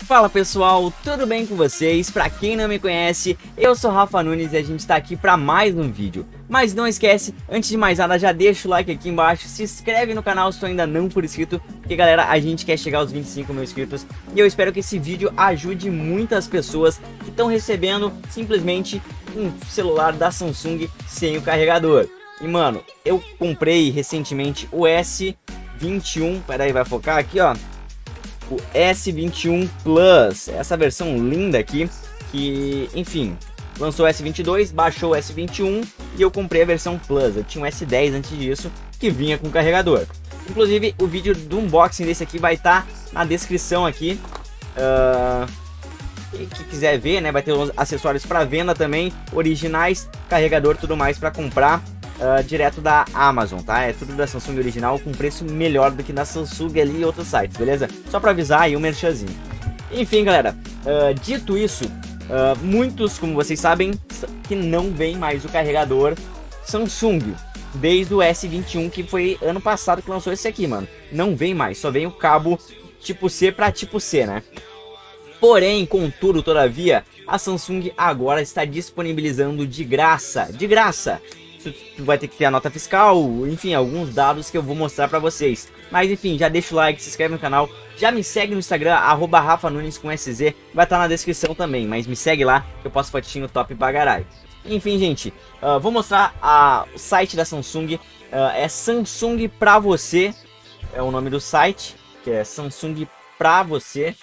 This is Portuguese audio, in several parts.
Fala pessoal, tudo bem com vocês? Pra quem não me conhece, eu sou Rafa Nunes e a gente tá aqui pra mais um vídeo. Mas não esquece, antes de mais nada, já deixa o like aqui embaixo, se inscreve no canal se tu ainda não for inscrito, porque galera, a gente quer chegar aos 25 mil inscritos e eu espero que esse vídeo ajude muitas pessoas que estão recebendo simplesmente um celular da Samsung sem o carregador. E mano, eu comprei recentemente o S21, peraí, vai focar aqui ó. O S21 Plus, essa versão linda aqui, que, enfim, lançou o S22, baixou o S21 e eu comprei a versão Plus. Eu tinha um S10 antes disso, que vinha com carregador. Inclusive, o vídeo do unboxing desse aqui vai estar na descrição aqui. Quem quiser ver, né, vai ter os acessórios para venda também, originais, carregador, tudo mais para comprar. Direto da Amazon, tá? É tudo da Samsung original com preço melhor do que da Samsung ali e outros sites, beleza? Só pra avisar aí o merchanzinho. Enfim, galera, dito isso, muitos, como vocês sabem, que não vem mais o carregador Samsung desde o S21, que foi ano passado que lançou esse aqui, mano. Não vem mais, só vem o cabo tipo C pra tipo C, né? Porém, contudo, todavia, a Samsung agora está disponibilizando de graça, tu vai ter que ter a nota fiscal, enfim, alguns dados que eu vou mostrar pra vocês. Mas enfim, já deixa o like, se inscreve no canal, já me segue no Instagram, @RafaNunes com SZ, vai estar na descrição também, mas me segue lá que eu posto fotinho top pra caralho. Enfim, gente, vou mostrar o site da Samsung, é Samsung pra você, é o nome do site, que é Samsung pra você,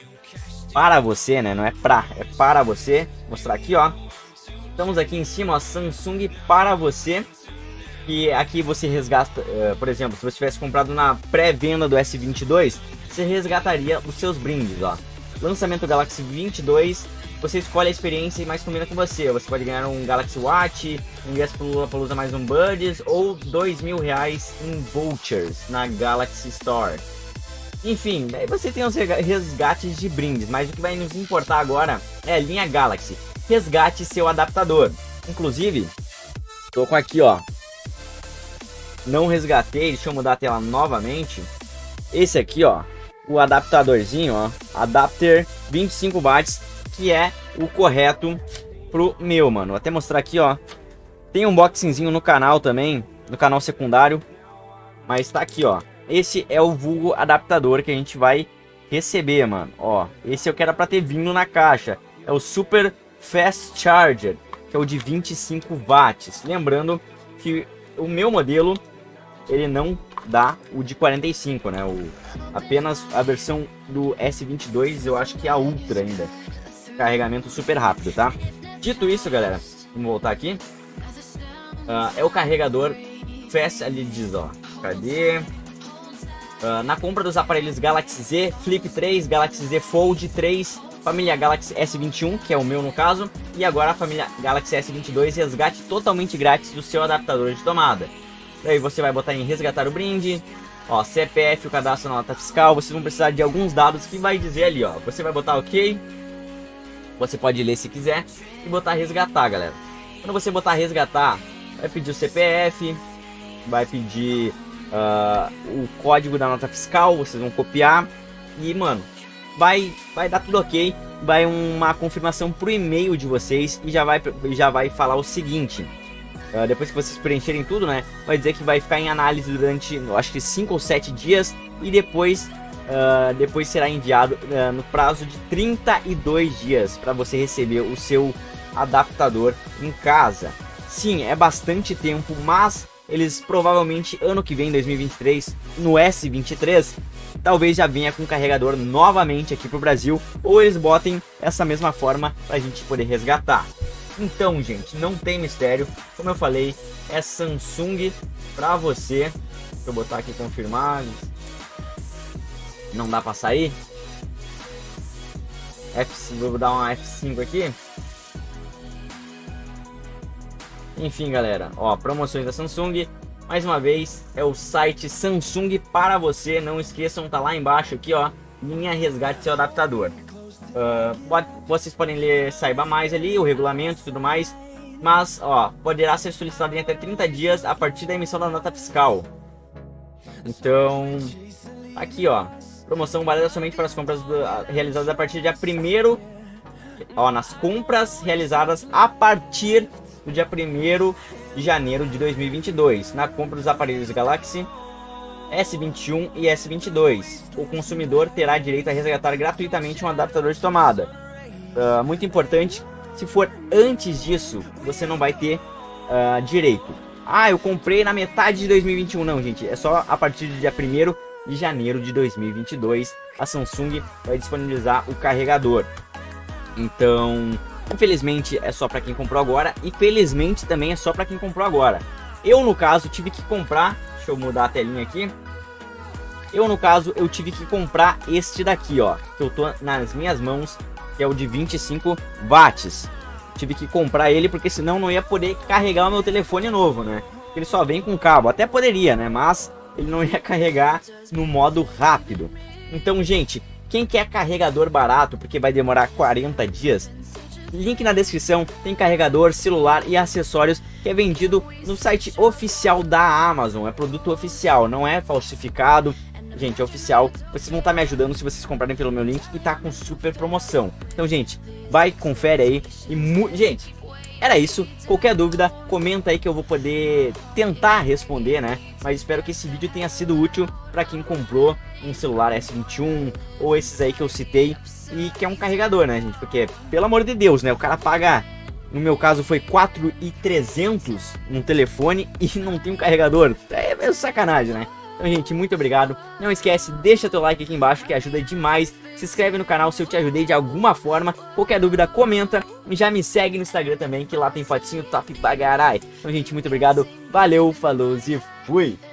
né, não é pra, é para você, vou mostrar aqui ó. Estamos aqui em cima, ó, Samsung para você. E aqui você resgata, por exemplo, se você tivesse comprado na pré-venda do S22, você resgataria os seus brindes, ó. Lançamento Galaxy 22, você escolhe a experiência e mais combina com você. Você pode ganhar um Galaxy Watch, um ingresso pro Lollapalooza mais um Buds, ou R$2.000 em vouchers na Galaxy Store. Enfim, daí você tem os resgates de brindes, mas o que vai nos importar agora é a linha Galaxy. Resgate seu adaptador. Inclusive, tô com aqui ó, não resgatei, deixa eu mudar a tela novamente. Esse aqui ó, o adaptadorzinho ó, adapter 25 watts, que é o correto pro meu, mano. Vou até mostrar aqui ó, tem um unboxingzinho no canal também, no canal secundário, mas tá aqui ó, esse é o vulgo adaptador que a gente vai receber, mano. Ó, esse eu quero pra ter vindo na caixa, é o Super Fast Charger, que é o de 25 watts. Lembrando que o meu modelo, ele não dá o de 45, né? Apenas a versão do S22, eu acho que é a Ultra ainda. Carregamento super rápido, tá? Dito isso, galera, vamos voltar aqui. É o carregador Fast LEDs, ó. Cadê? Na compra dos aparelhos Galaxy Z Flip 3, Galaxy Z Fold 3, família Galaxy S21, que é o meu no caso, e agora a família Galaxy S22, resgate totalmente grátis do seu adaptador de tomada. Daí você vai botar em resgatar o brinde, ó, CPF, o cadastro na nota fiscal, vocês vão precisar de alguns dados que vai dizer ali, ó, você vai botar OK, você pode ler se quiser, e botar resgatar, galera. Quando você botar resgatar, vai pedir o CPF, vai pedir o código da nota fiscal, vocês vão copiar, e mano, vai dar tudo ok, vai uma confirmação pro e-mail de vocês e já vai falar o seguinte, depois que vocês preencherem tudo, né, vai dizer que vai ficar em análise durante, acho que 5 ou 7 dias e depois será enviado no prazo de 32 dias para você receber o seu adaptador em casa. Sim, é bastante tempo, mas eles provavelmente ano que vem, 2023, no S23, talvez já venha com carregador novamente aqui pro Brasil, ou eles botem essa mesma forma pra gente poder resgatar. Então, gente, não tem mistério, como eu falei, é Samsung pra você. Deixa eu botar aqui confirmar. Não dá pra sair. Vou dar uma F5 aqui. Enfim, galera, ó, promoções da Samsung, mais uma vez, é o site Samsung para você, não esqueçam, tá lá embaixo aqui, ó, linha resgate seu adaptador. Vocês podem ler, saiba mais ali, o regulamento e tudo mais, mas, ó, poderá ser solicitado em até 30 dias a partir da emissão da nota fiscal. Então, aqui, ó, Promoção válida somente para as compras realizadas a partir do dia 1º. Ó, nas compras realizadas a partir do dia 1º de janeiro de 2022. Na compra dos aparelhos Galaxy S21 e S22, o consumidor terá direito a resgatar gratuitamente um adaptador de tomada. Muito importante, se for antes disso, você não vai ter direito. Ah, eu comprei na metade de 2021. Não, gente, é só a partir do dia 1º de janeiro de 2022 a Samsung vai disponibilizar o carregador. Então, infelizmente é só para quem comprou agora e felizmente também é só para quem comprou agora. Eu, no caso, tive que comprar, deixa eu mudar a telinha aqui. Eu tive que comprar este daqui, ó, que eu tô nas minhas mãos, que é o de 25 watts. Tive que comprar ele porque senão não ia poder carregar o meu telefone novo, né? Ele só vem com cabo, até poderia, né? Mas ele não ia carregar no modo rápido. Então, gente, quem quer carregador barato, porque vai demorar 40 dias, link na descrição, tem carregador, celular e acessórios que é vendido no site oficial da Amazon. É produto oficial, não é falsificado. Gente, é oficial. Vocês vão estar me ajudando se vocês comprarem pelo meu link e tá com super promoção. Então, gente, vai, confere aí. E gente, era isso. Qualquer dúvida, comenta aí que eu vou poder tentar responder, né? Mas espero que esse vídeo tenha sido útil para quem comprou um celular S21 ou esses aí que eu citei e que é um carregador, né, gente? Porque, pelo amor de Deus, né? O cara paga, no meu caso foi 4.300 no telefone e não tem um carregador. É meio sacanagem, né? Então, gente, muito obrigado. Não esquece, deixa teu like aqui embaixo que ajuda demais. Se inscreve no canal se eu te ajudei de alguma forma. Qualquer dúvida, comenta. E já me segue no Instagram também, que lá tem fotinho top pra garai. Então, gente, muito obrigado. Valeu, falou e fui!